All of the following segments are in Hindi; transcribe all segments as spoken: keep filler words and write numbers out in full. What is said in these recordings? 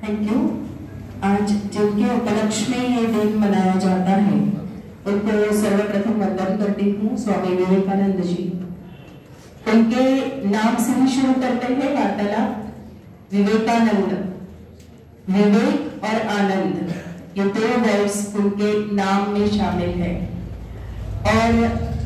Thank you. आज जिनके उपलक्ष्य में ये दिन मनाया जाता है उनको सर्वप्रथम वंदन करती हूँ स्वामी विवेकानंद जी। उनके नाम से ही शुरू करते हैं वार्तालाप। विवेकानंद, विवेक और आनंद, ये दो वर्ड्स उनके नाम में शामिल है। और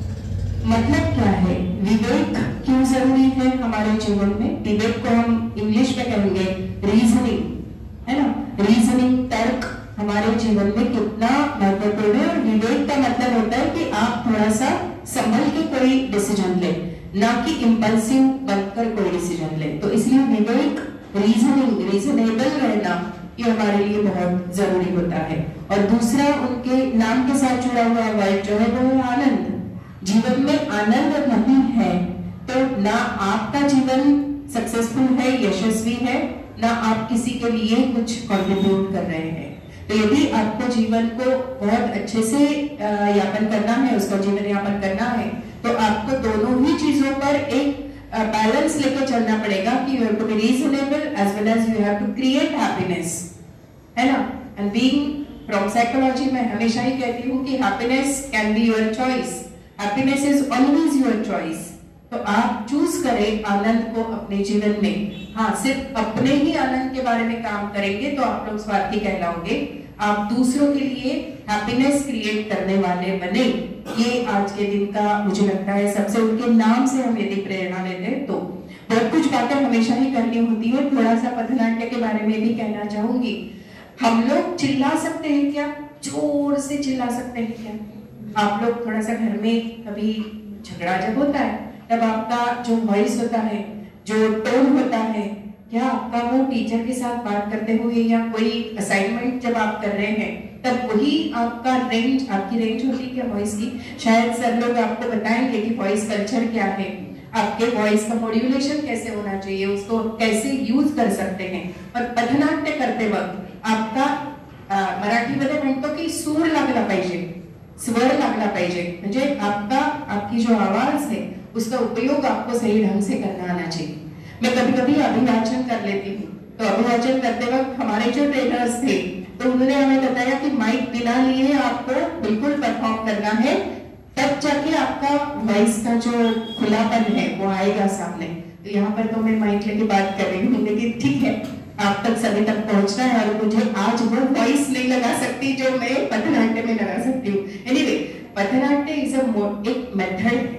मतलब क्या है, विवेक क्यों जरूरी है हमारे जीवन में? विवेक को हम इंग्लिश में कहेंगे रीजनिंग, है ना। रीजनिंग, तर्क हमारे जीवन में कितना महत्वपूर्ण है। और विवेक का मतलब होता है कि आप थोड़ा सा संभल के कोई डिसीजन ले, ना कि इंपल्सिव बनकर कोई डिसीजन ले। तो इसलिए विवेक, रीजनिंग, रीजनेबल रहना, ये हमारे लिए बहुत जरूरी होता है। और दूसरा उनके नाम के साथ जुड़ा हुआ वर्ड जो है वो है आनंद। जीवन में आनंद नहीं है तो ना आपका जीवन सक्सेसफुल है, यशस्वी है, ना आप किसी के लिए कुछ कंट्रीब्यूट कर रहे हैं। तो यदि आपको जीवन को बहुत अच्छे से यापन करना है, उसका जीवन यापन करना है, तो आपको दोनों ही चीजों पर एक बैलेंस लेकर चलना पड़ेगा कि you have to be reasonable as well as you have to create happiness, है ना। एंड बीइंग फ्रॉम साइकोलॉजी में हमेशा ही कहती हूँ कि happiness can be your choice, happiness is always your choice. तो आप चूज करें आनंद को अपने जीवन में। हाँ, सिर्फ अपने ही आनंद के बारे में काम करेंगे तो आप लोग स्वार्थी कहलाओगे। आप दूसरों के लिए हैप्पीनेस क्रिएट करने वाले बने। ये आज के दिन का मुझे लगता है सबसे, उनके नाम से हम यदि प्रेरणा लेते हैं तो बहुत कुछ बातें हमेशा ही करनी होती है। थोड़ा सा पथनाट्य के बारे में भी कहना चाहूंगी। हम लोग चिल्ला सकते हैं क्या? जोर से चिल्ला सकते हैं क्या? आप लोग थोड़ा सा घर में कभी झगड़ा जब होता है तब आपका जो वॉइस होता है, जो टोन होता है, क्या आपका वो टीचर के साथ बात करते हुए या कोई असाइनमेंट जब आप कर रहे हैं तब वही आपका रेंज, आपकी रेंज होती है क्या वॉइस की? शायद सर लोग आपको बताएंगे कि वॉइस कल्चर क्या है, आपके वॉइस का मॉड्यूलेशन कैसे होना चाहिए, उसको कैसे यूज कर सकते हैं। और पथनाट्य करते वक्त आपका मराठीमध्ये म्हणतो की सूर लागला पाहिजे, स्वर लागला पाहिजे, म्हणजे आपका आपकी जो आवाज है उसका उपयोग आपको सही ढंग से करना आना चाहिए। मैं कभी कभी अभिवाचन कर लेती हूँ, तो अभिवाचन करते वक्त हमारे जो ट्रेनर्स थे तो उन्होंने हमें बताया कि माइक बिना लिए आपको बिल्कुल परफॉर्म करना है, तब जाके आपका वॉइस का जो खुलापन है वो आएगा सामने। तो यहाँ पर तो मैं माइक लेके बात कर रही हूँ, लेकिन ठीक है, आप तक सभी तक पहुंचना है और मुझे आज वो वॉइस नहीं लगा सकती जो मैं पथनाट्य में लगा सकती हूँ। एनीवे, पथनाट्य इज अ एक मेथड है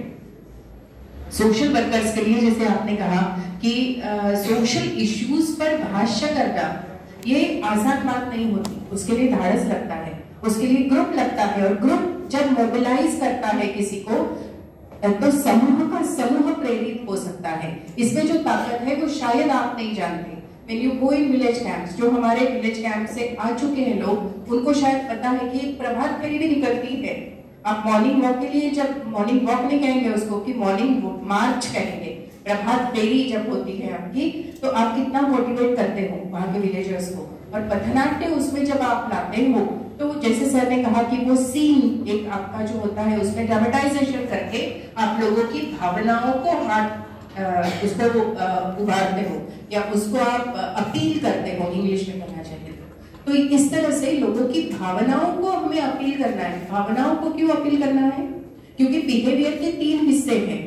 सोशल वर्कर्स के लिए। जैसे आपने कहा कि सोशल इश्यूज पर भाष्य करना ये आसान बात नहीं होती, उसके लिए धाड़स लगता है, उसके लिए ग्रुप लगता है। और ग्रुप जब मोबिलाइज करता है किसी को तो समूह का समूह प्रेरित हो सकता है। इसमें जो ताकत है वो शायद आप नहीं जानते। When you go in village camps, जो हमारे विलेज कैंप से आ चुके हैं लोग, उनको शायद पता है कि एक प्रभात फेरी भी निकलती है। आप मॉर्निंग वॉक के लिए, जब मॉर्निंग वॉक नहीं कहेंगे उसको कि मॉर्निंग मार्च कहेंगे, प्रभात फेरी जब होती है आपकी, तो आप कितना मोटिवेट करते हो वहां के विलेजर्स को। और पथनाट्य उसमें जब आप लाते हो तो जैसे सर ने कहा कि वो सीन एक आपका जो होता है उसमें ड्रामेटाइजेशन करके आप लोगों की भावनाओं को हाथ उसको उभारते हो या उसको आप अपील करते हो, इंग्लिश में कहना चाहिए। तो इस तरह से लोगों की भावनाओं को हमें अपील करना है। भावनाओं को क्यों अपील करना है? क्योंकि बिहेवियर के तीन हिस्से हैं,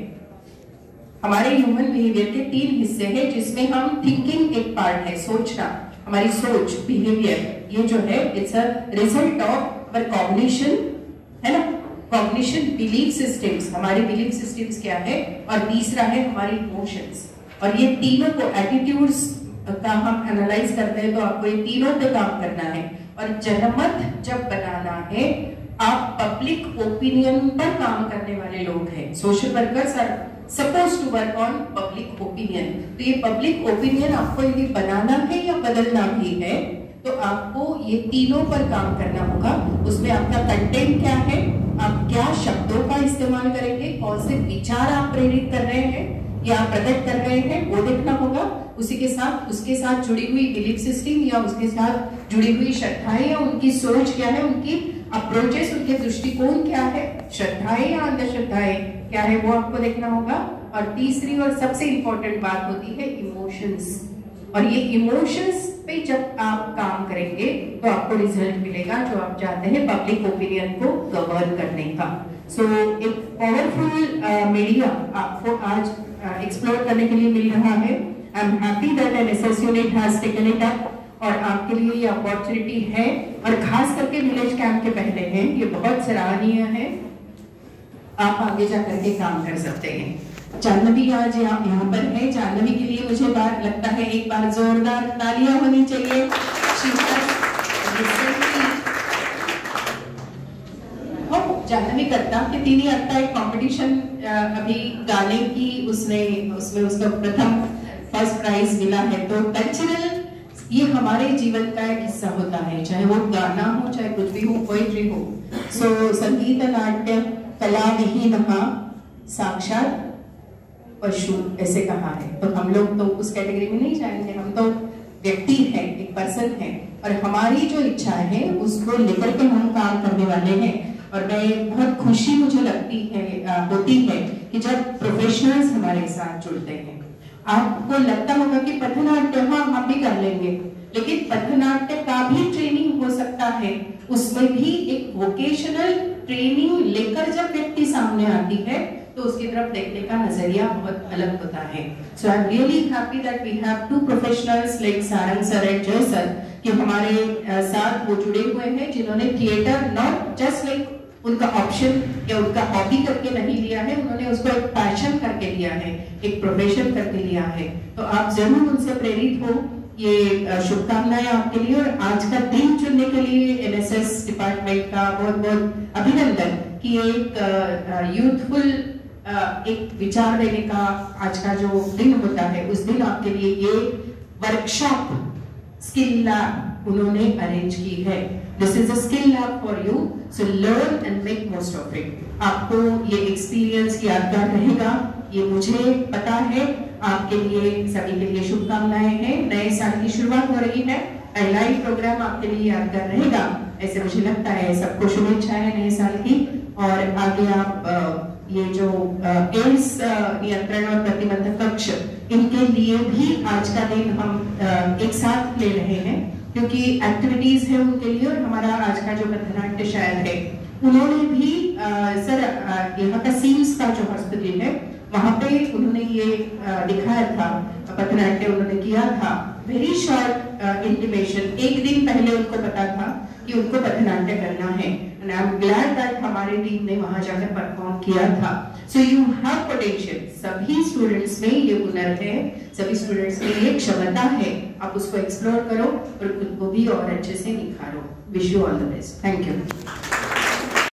हमारे ह्यूमन बिहेवियर के तीन हिस्से हैं, जिसमें हम थिंकिंग एक पार्ट है, सोचना, हमारी सोच, बिहेवियर, ये जो है it's a result of our cognition, है ना। कॉग्निशन, बिलीफ सिस्टम्स, हमारी बिलीफ सिस्टम्स क्या है, और तीसरा है हमारी इमोशंस। और ये तीनों को, एटीट्यूड्स का हम एनालाइज करते हैं तो आपको ये तीनों पे काम करना है। और जनमत जब बनाना है, आप पब्लिक ओपिनियन पर काम करने वाले लोग हैं। Social workers are suppose to work on public opinion. तो ये पब्लिक ओपिनियन आपको यदि बनाना है या बदलना भी है तो आपको ये तीनों पर काम करना होगा। उसमें आपका कंटेंट क्या है, आप क्या शब्दों का इस्तेमाल करेंगे, कौन से विचार आप प्रेरित कर रहे हैं या प्रकट कर रहे हैं, वो देखना होगा। उसी के साथ उसके साथ जुड़ी हुई बिलीफ सिस्टम या उसके साथ जुड़ी हुई श्रद्धाएं या उनकी सोच क्या है, उनकी अप्रोचेस, उनके दृष्टिकोण क्या है, श्रद्धाएं या अंधश्रद्धाएं क्या है, वो आपको देखना होगा। और तीसरी और सबसे इंपॉर्टेंट बात होती है इमोशंस। और ये इमोशंस पे जब आप काम करेंगे तो आपको रिजल्ट मिलेगा जो आप चाहते हैं, पब्लिक ओपिनियन को गवर्न करने का। सो so, एक पावरफुल मीडिया आपको आज एक्सप्लोर uh, करने के लिए मिल रहा है। I am happy that N SS unit has taken it up और आपके लिए ये अपॉर्चुनिटी है, और खास करके विलेज कैंप के पहले है, ये बहुत सराहनीय है। आप आगे जा करके काम कर सकते हैं। जाह्नवी आज यहाँ यहाँ पर है। जाह्नवी के लिए मुझे बार लगता है एक बार जोरदार तालियां होनी चाहिए। जाह्नवी करता कि तिनी आता एक कंपटीशन अभी गाने की, उसने उसमें उसका प्रथम फर्स्ट प्राइज मिला है। तो कल्चरल ये हमारे जीवन का एक हिस्सा होता है, चाहे वो गाना हो, चाहे कुछ भी हो, पोएट्री हो। सो so, संगीत नाट्य कला विहीनः साक्षात पशु ऐसे कहा है, तो हम लोग तो उस कैटेगरी में नहीं जाएंगे। हम तो व्यक्ति है, एक पर्सन है, और हमारी जो इच्छा है उसको लेकर के हम काम करने वाले हैं। और मैं बहुत खुशी मुझे लगती है होती है कि जब प्रोफेशनल्स हमारे साथ जुड़ते हैं। आपको लगता होगा कि पथनाट्य हाँ हम भी कर लेंगे, लेकिन पथनाट्य का भी ट्रेनिंग हो सकता है। उसमें भी एक वोकेशनल ट्रेनिंग लेकर जब व्यक्ति सामने आती है तो उसकी तरफ देखने का नजरिया बहुत अलग होता है। So I am really happy that we have two professionals like Sarang sir and Jay sir कि हमारे साथ वो जुड़े हुए हैं जिन्होंने थिएटर नॉट जस्ट लाइक उनका ऑप्शन या उनका हॉबी करके नहीं लिया है, उन्होंने उसको एक पैशन करके लिया है, एक प्रोफेशन करके लिया है। तो आप जरूर उनसे प्रेरित हो। ये शुभकामनाएं आपके लिए, और आज का दिन चुनने के लिए एनएसएस डिपार्टमेंट का बहुत बहुत अभिनंदन कि एक यूथफुल एक विचार देने का आज का जो दिन होता है, उस दिन आपके लिए ये वर्कशॉप स्किल लैब उन्होंने अरेंज की है। This is a skill lab for you, so learn and make most of it. आपको ये एक्सपीरियंस यादगार रहेगा, ये मुझे पता है। आपके लिए सभी के लिए शुभकामनाएं हैं। नए साल की शुरुआत हो रही है, लाइव प्रोग्राम आपके लिए यादगार रहेगा, ऐसे मुझे लगता है। सबको शुभेच्छाएं नए साल की, और आगे आप ये जो एड्स नियंत्रण और प्रतिबंध कक्ष, इनके लिए भी आज का दिन हम एक साथ ले रहे हैं, क्योंकि एक्टिविटीज है उनके लिए। और हमारा आज का जो पथनाट्य शायर है, उन्होंने भी आ, सर यहाँ का सीम्स का जो हॉस्पिटल है वहां पे उन्होंने ये दिखाया था, पथनाट्य उन्होंने किया था। वेरी शॉर्ट इंटिमेशन, एक दिन पहले उनको पता था कि उनको पथनाट्य करना है, and I am glad that हमारी टीम ने वहां जाकर परफॉर्म किया था। सो यू हैव पोटेंशियल, सभी स्टूडेंट्स में ये हुनर है, सभी स्टूडेंट्स में ये क्षमता है। आप उसको एक्सप्लोर करो और खुद को भी और अच्छे से निखारो। Wish you all the best. Thank you.